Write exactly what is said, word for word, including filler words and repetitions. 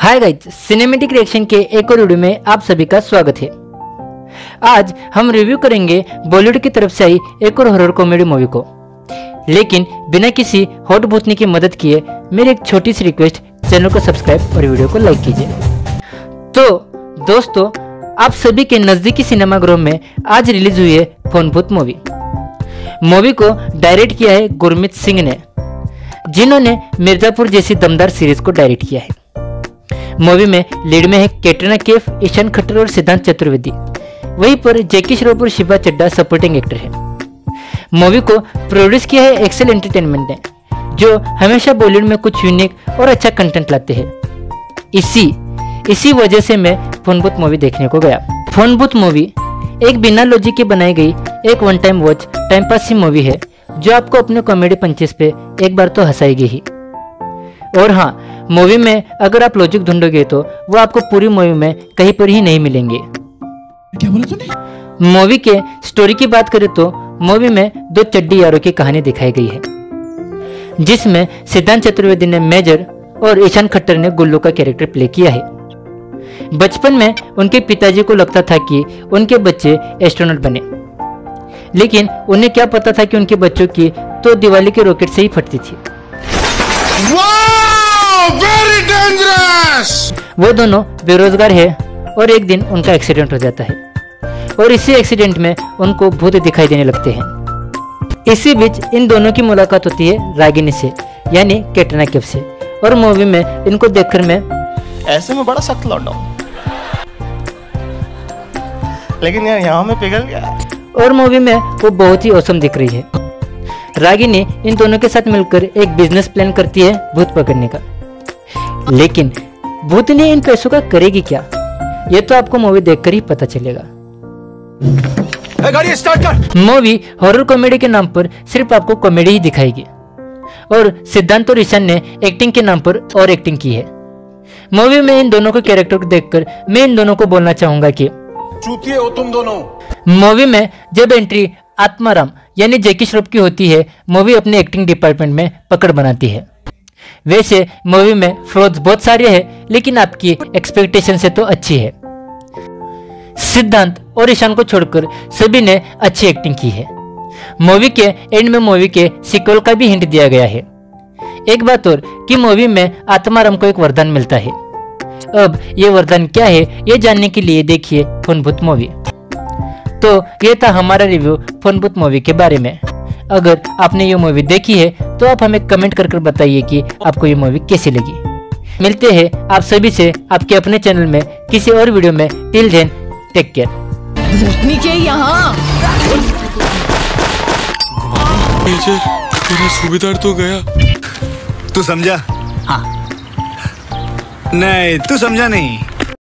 Hi guys, cinematic reaction के एक और वीडियो में आप सभी का स्वागत है। आज हम रिव्यू करेंगे बॉलीवुड की तरफ से आई एक और हॉरर कॉमेडी मूवी को। लेकिन बिना किसी हॉट भूतनी की मदद किए मेरी एक छोटी सी रिक्वेस्ट, चैनल को सब्सक्राइब और वीडियो को लाइक कीजिए। तो दोस्तों, आप सभी के नजदीकी सिनेमाघरों में आज रिलीज हुई है फोन भूत मूवी। मूवी को डायरेक्ट किया है गुरमीत सिंह ने, जिन्होंने मिर्जापुर जैसी दमदार सीरीज को डायरेक्ट किया है। मूवी में लीड में है कैटरीना कैफ, ईशान खट्टर और सिद्धांत चतुर्वेदी। वहीं पर जैकी श्रॉफ और शिवा चड्ढा सपोर्टिंग एक्टर है। मूवी को प्रोड्यूस किया है एक्सेल एंटरटेनमेंट ने, जो हमेशा बॉलीवुड में कुछ यूनिक और अच्छा कंटेंट लाते हैं। इसी इसी वजह से मैं फोन भूत मूवी देखने को गया। फोन भूत मूवी एक बिना लॉजिक के बनाई गई एक one time watch time pass की मूवी है, जो आपको अपने कॉमेडी पंचेस पे एक बार तो हंसाएगी ही। और हाँ, मूवी में अगर आप लॉजिक ढूंढोगे तो वो आपको पूरी मूवी में कहीं पर ही नहीं मिलेंगे। क्या बोला तूने? मूवी के स्टोरी की बात करें तो मूवी में दो चड्डी यारों की कहानी दिखाई गई है, जिसमें सिद्धांत चतुर्वेदी ने मेजर और ईशान खट्टर ने गुल्लू का कैरेक्टर प्ले किया है। बचपन में उनके पिताजी को लगता था कि उनके बच्चे एस्ट्रोनॉट बने, लेकिन उन्हें क्या पता था कि उनके बच्चों की तो दिवाली के रॉकेट से ही फटती थी। Very dangerous! वो दोनों बेरोजगार है और एक दिन उनका एक्सीडेंट हो जाता है और इसी एक्सीडेंट में उनको भूत दिखाई देने लगते हैं। इसी बीच इन दोनों की मुलाकात होती है रागिनी से, यानी कैटरीना कैफ से, और मूवी में इनको देखकर मैं ऐसे में बड़ा सख्त लौटा हूं, लेकिन यार यहाँ में पिघल गया। और मूवी में वो बहुत ही औसम दिख रही है। रागिनी इन दोनों के साथ मिलकर एक बिजनेस प्लान करती है भूत पकड़ने का, लेकिन भूतनी इन पैसों का करेगी क्या, ये तो आपको मूवी देखकर ही पता चलेगा। गाड़ी स्टार्ट कर। मूवी हॉरर कॉमेडी के नाम पर सिर्फ आपको कॉमेडी ही दिखाएगी, और सिद्धांत और ईशान ने एक्टिंग के नाम पर और एक्टिंग की है। मूवी में इन दोनों के कैरेक्टर को देखकर मैं इन दोनों को बोलना चाहूंगा कि चूतिए हो तुम दोनों। मूवी में जब एंट्री आत्माराम यानी जैकी श्रॉफ की होती है, मूवी अपने एक्टिंग डिपार्टमेंट में पकड़ बनाती है। वैसे मूवी में फ्लॉज बहुत सारे हैं, लेकिन आपकी एक्सपेक्टेशन से तो अच्छी है। सिद्धांत और ईशान को छोड़कर सभी ने अच्छी एक्टिंग की है। मूवी के एंड में मूवी के सीक्वल का भी हिंट दिया गया है। एक बात और कि मूवी में आत्माराम को एक वरदान मिलता है। अब ये वरदान क्या है, ये जानने के लिए देखिए फोन भूत मूवी। तो ये था हमारा रिव्यू फोन भूत मूवी के बारे में। अगर आपने ये मूवी देखी है तो आप हमें कमेंट कर कर बताइए कि आपको ये मूवी कैसी लगी। मिलते हैं आप सभी से आपके अपने चैनल में किसी और वीडियो में। Till then, take care. नीचे यहाँ तेरा सूबेदार तो गया। तू समझा? हाँ। नहीं, तू समझा नहीं।